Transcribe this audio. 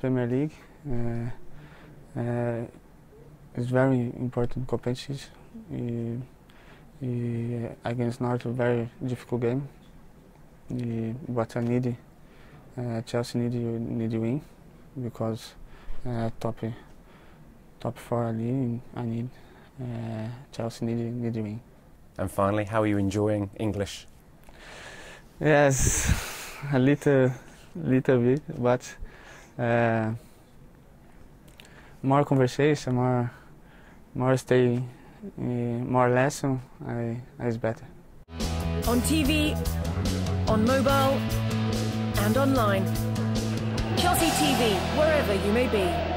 Premier League. It's very important competition. Against Norwich, a very difficult game. But I need Chelsea need to win because top four ali. I need Chelsea need to win. And finally, how are you enjoying English? Yes, a little bit, but more conversation, more stay, more lesson, is better. On TV, on mobile, and online. Chelsea TV, wherever you may be.